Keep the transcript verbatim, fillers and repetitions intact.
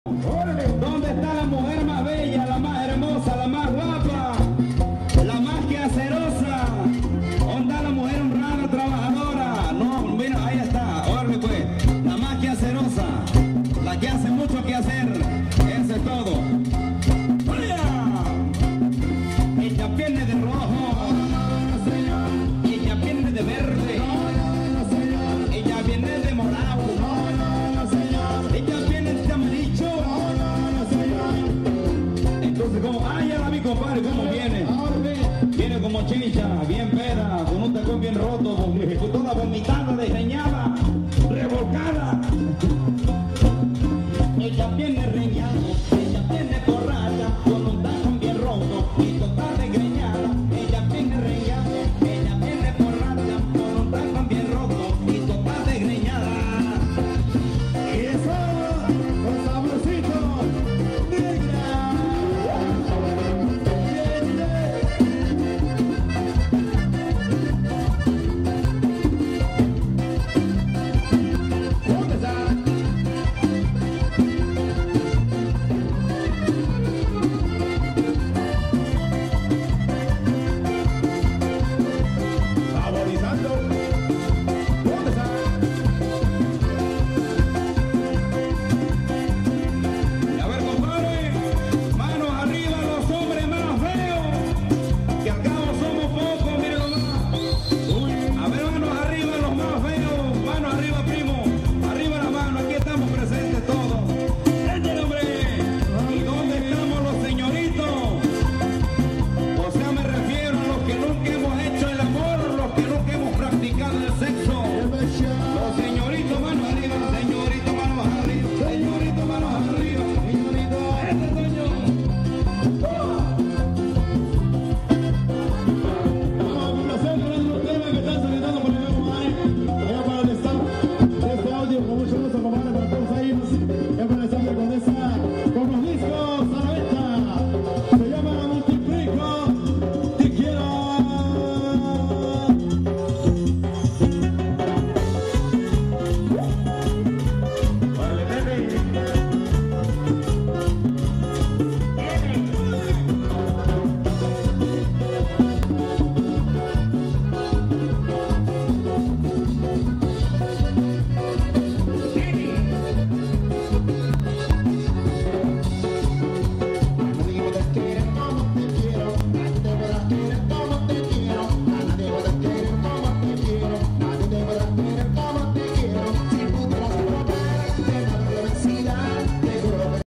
¿Dónde está la mujer más bella, la más hermosa, la más guapa, la más quehacerosa? ¿Dónde está la mujer honrada, trabajadora? No, mira, ahí está, órale pues, la más quehacerosa, la que hace mucho que hacer, eso es todo. Ella viene de rojo, ella viene de verde, ella viene de morado, ella viene de amarillo. Entonces, como, ah, ya la vi, compadre, cómo viene. Viene como chicha, bien peda, con un tacón bien roto, con toda vomitada, desgreñada, revolcada. Ella viene reñada.